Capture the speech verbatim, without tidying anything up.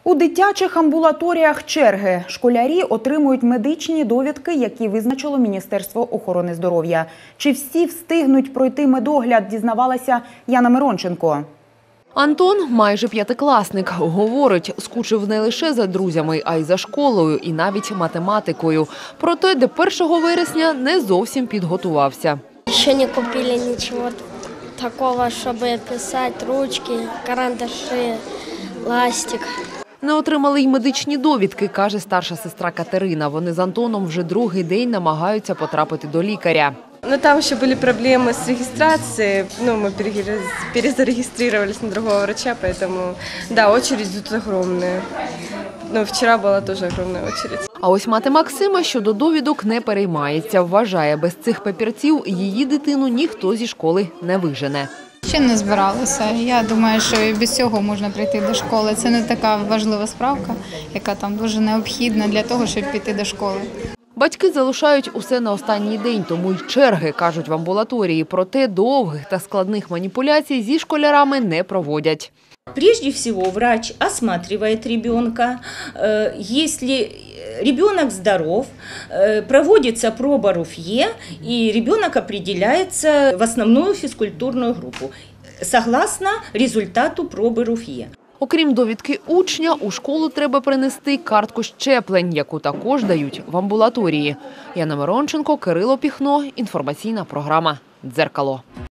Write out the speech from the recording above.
У дитячих амбулаторіях черги. Школярі отримують медичні довідки, які визначило Міністерство охорони здоров'я. Чи всі встигнуть пройти медогляд, дізнавалася Яна Миронченко. Антон – майже п'ятикласник. Говорить, скучив не лише за друзями, а й за школою і навіть математикою. Проте до першого вересня не зовсім підготувався. Ще не купили нічого такого, щоб писати, ручки, карандаші, ластик. Не отримали й медичні довідки, каже старша сестра Катерина. Вони з Антоном вже другий день намагаються потрапити до лікаря. Но там еще были проблемы с регистрацией, ну, мы перезарегистрировались на другого врача, поэтому, да, очередь тут огромная. Ну, вчера была тоже огромная очередь. А ось мати Максима щодо довідок не переймається. Вважає, без цих папірців її дитину ніхто зі школи не вижене. Ще не збиралася. Я думаю, що і без цього можна прийти до школи. Це не така важлива справка, яка там дуже необхідна для того, щоб піти до школи. Батьки залишають усе на останній день, тому й черги, кажуть в амбулаторії. Проте довгих та складних маніпуляцій зі школярами не проводять. Прежде всего врач осматривает ребенка. Если ребенок здоров, проводится проба РУФЕ, и ребенок определяется в основную физкультурную группу, согласно результату пробы РУФЕ. Окрім довідки учня, у школу треба принести картку щеплень, яку також дають в амбулаторії. Яна Миронченко, Кирило Піхно. Інформаційна програма «Дзеркало».